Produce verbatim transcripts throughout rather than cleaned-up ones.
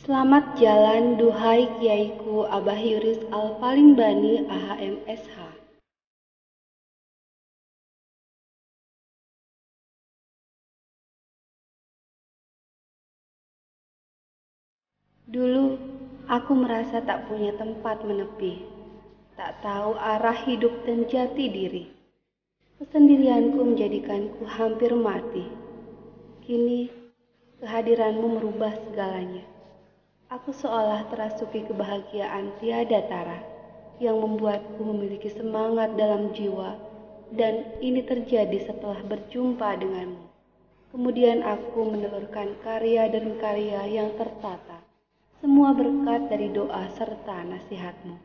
Selamat jalan duhai Kiaiku Abah Yuris Al-Palimbani A H M S H. Dulu aku merasa tak punya tempat menepi, tak tahu arah hidup dan jati diri. Kesendirianku menjadikanku hampir mati. Kini kehadiranmu merubah segalanya. Aku seolah terasuki kebahagiaan tiada tara yang membuatku memiliki semangat dalam jiwa, dan ini terjadi setelah berjumpa denganmu. Kemudian aku menelurkan karya dan karya yang tertata, semua berkat dari doa serta nasihatmu.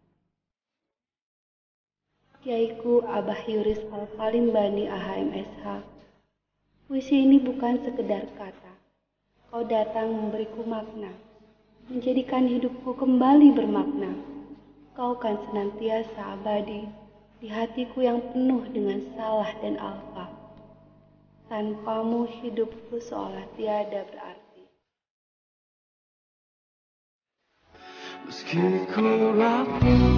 Kiaiku Abah Yuris Al-Palimbani A H M S H. Puisi ini bukan sekedar kata. Kau datang memberiku makna, menjadikan hidupku kembali bermakna. Kau kan senantiasa abadi di hatiku yang penuh dengan salah dan alfa. Tanpamu hidupku seolah tiada berarti. Meski ku rapuh